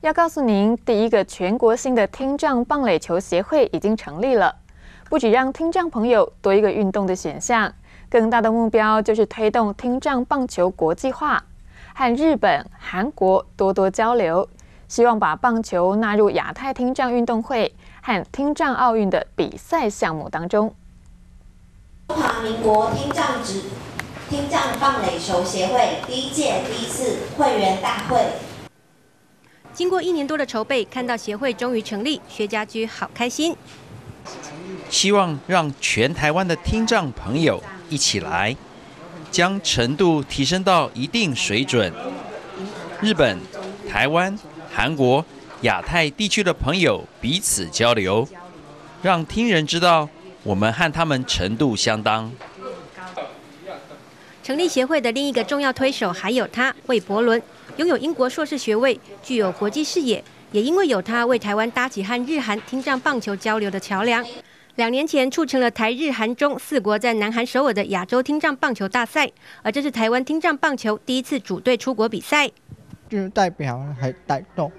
要告诉您，第一个全国性的听障棒垒球协会已经成立了，不只让听障朋友多一个运动的选项，更大的目标就是推动听障棒球国际化，和日本、韩国多多交流，希望把棒球纳入亚太听障运动会和听障奥运的比赛项目当中。 中华民国听障棒垒球协会第一届第1次会员大会。 经过1年多的筹备，看到协会终于成立，薛家驹好开心。 希望让全台湾的听障朋友一起来，将程度提升到一定水准。日本、台湾、韩国、亚太地区的朋友彼此交流，让听人知道我们和他们程度相当。 成立协会的另一个重要推手还有他，魏伯伦，拥有英国硕士学位，具有国际视野，也因为有他为台湾搭起和日韩听障棒球交流的桥梁。2年前促成了台日韩中4国在南韩首尔的亚洲听障棒球大赛，而这是台湾听障棒球第一次组队出国比赛。 就是代表还带动。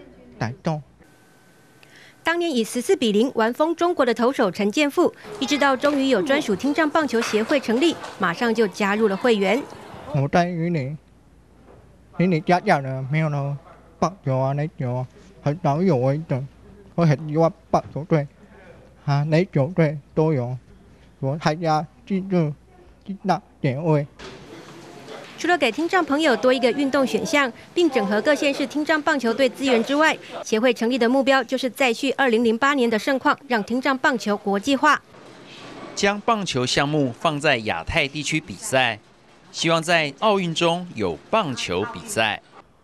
当年以14-0完封中国的投手陈建富，一直到终于有专属听障棒球协会成立，马上就加入了会员。 我在云林家教的没有了棒球啊、垒球啊，很少有的，我很喜欢棒球队啊、垒球队都有，我参加进入最大点位。 除了给听障朋友多一个运动选项，并整合各县市听障棒球队资源之外，协会成立的目标就是再续2008年的盛况，让听障棒球国际化。 将棒球项目放在亚太地区比赛，希望在奥运中有棒球比赛。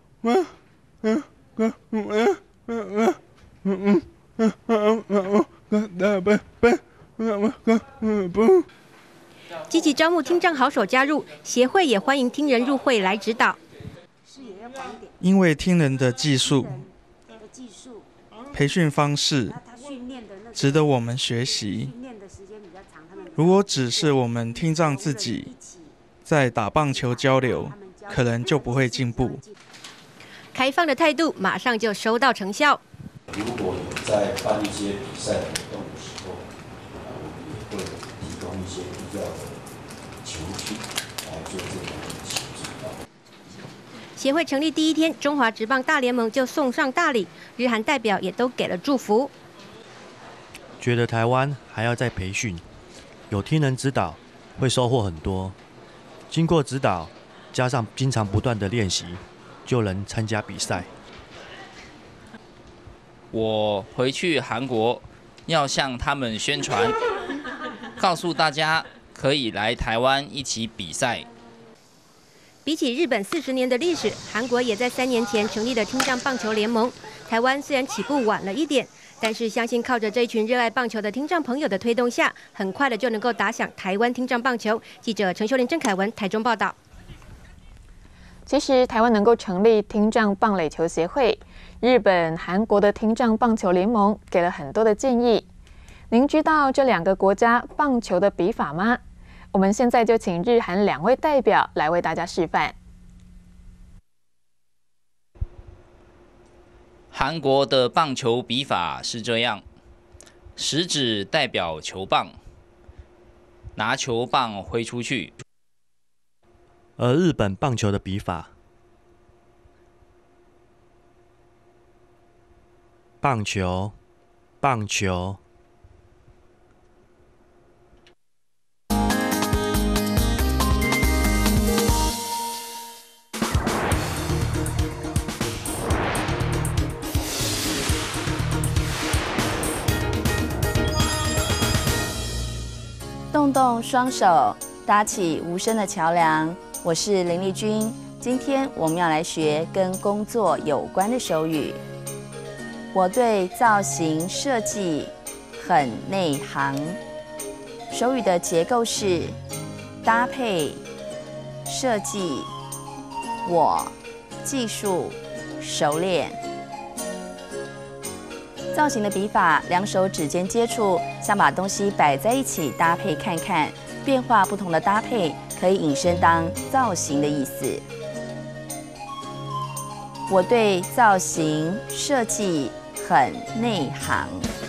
积极招募听障好手加入，协会也欢迎听人入会来指导。 因为听人的技术、培训方式值得我们学习。如果只是我们听障自己在打棒球交流，可能就不会进步。 开放的态度马上就收到成效。 如果有在办一些比赛活动的时候，我们也会提供一些必要的球具来做这样的协助。 协会成立第1天，中华职棒大联盟就送上大礼，日韩代表也都给了祝福。 觉得台湾还要再培训，有听人指导，会收获很多。经过指导，加上经常不断的练习，就能参加比赛。 我回去韩国要向他们宣传，告诉大家可以来台湾一起比赛。 比起日本40年的历史，韩国也在3年前成立了听障棒球联盟。台湾虽然起步晚了一点，但是相信靠着这一群热爱棒球的听障朋友的推动下，很快的就能够打响台湾听障棒球。记者陈秀玲、郑凯文台中报道。 其实台湾能够成立听障棒垒球协会，日本、韩国的听障棒球联盟给了很多的建议。您知道这2个国家棒球的比法吗？我们现在就请日韩2位代表来为大家示范。 韩国的棒球比法是这样：食指代表球棒，拿球棒挥出去。 而日本棒球的比法，棒球，棒球。 动动双手，搭起无声的桥梁。我是林丽君，今天我们要来学跟工作有关的手语。我对造型设计很内行。手语的结构是搭配、设计、我、技术、熟练。造型的笔法，2手指尖接触，像把东西摆在一起搭配看看，变化不同的搭配可以引申当造型的意思。 我对造型设计很内行。